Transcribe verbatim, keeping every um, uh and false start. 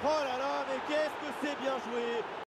Oh là là, mais qu'est-ce que c'est bien joué!